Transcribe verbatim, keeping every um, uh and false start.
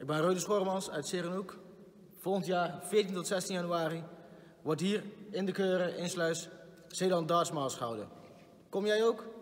ben Rode Schormans uit Serenhoek. Volgend jaar, veertien tot zestien januari, wordt hier in de Keuren, in Sluis, Zeeland Darts Masters gehouden. Kom jij ook?